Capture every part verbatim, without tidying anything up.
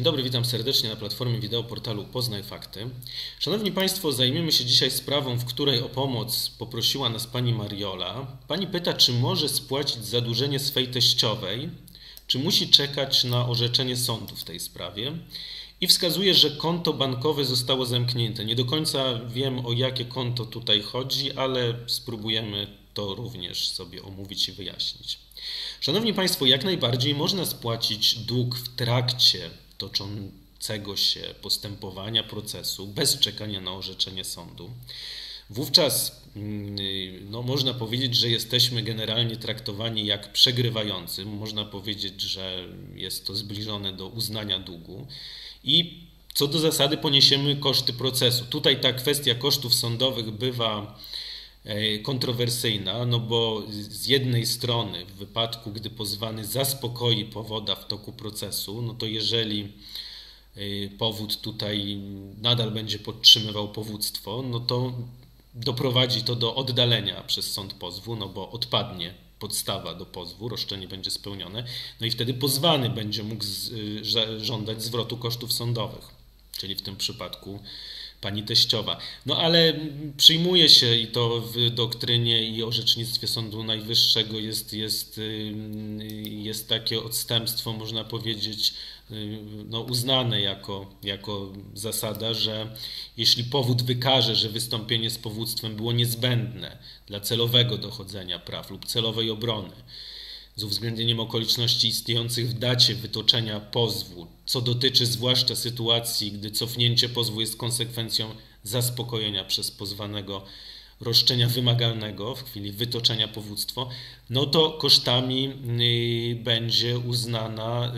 dobry, witam serdecznie na platformie wideo portalu Poznaj Fakty. Szanowni Państwo, zajmiemy się dzisiaj sprawą, w której o pomoc poprosiła nas pani Mariola. Pani pyta, czy może spłacić zadłużenie swej teściowej, czy musi czekać na orzeczenie sądu w tej sprawie. I wskazuje, że konto bankowe zostało zamknięte. Nie do końca wiem, o jakie konto tutaj chodzi, ale spróbujemy to również sobie omówić i wyjaśnić. Szanowni Państwo, jak najbardziej można spłacić dług w trakcie toczącego się postępowania procesu bez czekania na orzeczenie sądu. Wówczas no, można powiedzieć, że jesteśmy generalnie traktowani jak przegrywający. Można powiedzieć, że jest to zbliżone do uznania długu i co do zasady poniesiemy koszty procesu. Tutaj ta kwestia kosztów sądowych bywa kontrowersyjna, no bo z jednej strony w wypadku, gdy pozwany zaspokoi powoda w toku procesu, no to jeżeli powód tutaj nadal będzie podtrzymywał powództwo, no to doprowadzi to do oddalenia przez sąd pozwu, no bo odpadnie podstawa do pozwu, roszczenie będzie spełnione, no i wtedy pozwany będzie mógł żądać zwrotu kosztów sądowych, czyli w tym przypadku pani teściowa. No ale przyjmuje się i to w doktrynie i orzecznictwie Sądu Najwyższego jest, jest, jest takie odstępstwo, można powiedzieć, no uznane jako, jako zasada, że jeśli powód wykaże, że wystąpienie z powództwem było niezbędne dla celowego dochodzenia praw lub celowej obrony, z uwzględnieniem okoliczności istniejących w dacie wytoczenia pozwu, co dotyczy zwłaszcza sytuacji, gdy cofnięcie pozwu jest konsekwencją zaspokojenia przez pozwanego roszczenia wymagalnego w chwili wytoczenia powództwa, no to kosztami będzie uznana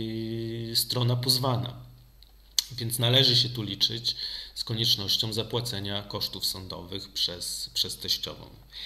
strona pozwana. Więc należy się tu liczyć z koniecznością zapłacenia kosztów sądowych przez, przez teściową.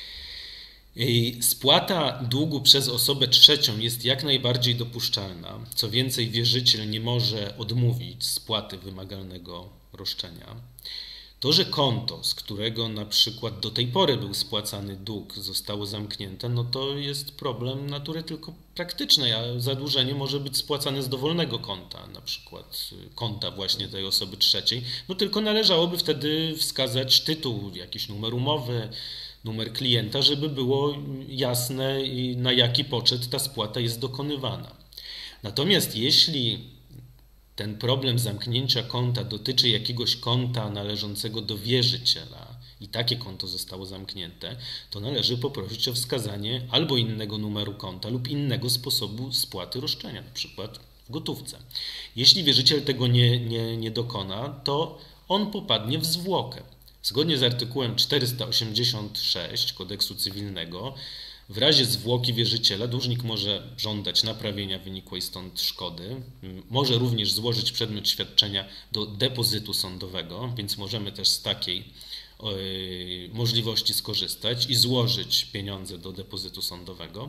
Spłata długu przez osobę trzecią jest jak najbardziej dopuszczalna. Co więcej, wierzyciel nie może odmówić spłaty wymagalnego roszczenia. To, że konto, z którego na przykład do tej pory był spłacany dług, zostało zamknięte, no to jest problem natury tylko praktycznej, a zadłużenie może być spłacane z dowolnego konta, na przykład konta właśnie tej osoby trzeciej, no tylko należałoby wtedy wskazać tytuł, jakiś numer umowy, numer klienta, żeby było jasne, na jaki poczet ta spłata jest dokonywana. Natomiast jeśli ten problem zamknięcia konta dotyczy jakiegoś konta należącego do wierzyciela i takie konto zostało zamknięte, to należy poprosić o wskazanie albo innego numeru konta lub innego sposobu spłaty roszczenia, na przykład w gotówce. Jeśli wierzyciel tego nie, nie, nie dokona, to on popadnie w zwłokę. Zgodnie z artykułem czterysta osiemdziesiąt sześć Kodeksu Cywilnego w razie zwłoki wierzyciela dłużnik może żądać naprawienia wynikłej stąd szkody, może również złożyć przedmiot świadczenia do depozytu sądowego, więc możemy też z takiej yy, możliwości skorzystać i złożyć pieniądze do depozytu sądowego.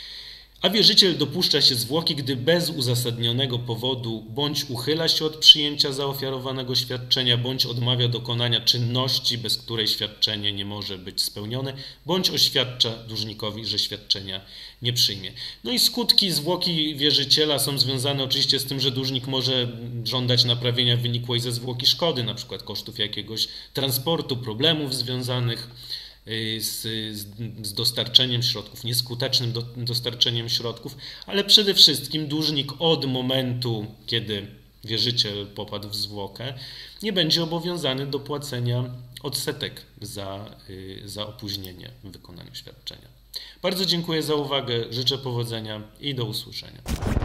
A wierzyciel dopuszcza się zwłoki, gdy bez uzasadnionego powodu bądź uchyla się od przyjęcia zaofiarowanego świadczenia, bądź odmawia dokonania czynności, bez której świadczenie nie może być spełnione, bądź oświadcza dłużnikowi, że świadczenia nie przyjmie. No i skutki zwłoki wierzyciela są związane oczywiście z tym, że dłużnik może żądać naprawienia wynikłej ze zwłoki szkody, na przykład kosztów jakiegoś transportu, problemów związanych Z, z dostarczeniem środków, nieskutecznym do, dostarczeniem środków, ale przede wszystkim dłużnik od momentu, kiedy wierzyciel popadł w zwłokę, nie będzie obowiązany do płacenia odsetek za, za opóźnienie w wykonaniu świadczenia. Bardzo dziękuję za uwagę, życzę powodzenia i do usłyszenia.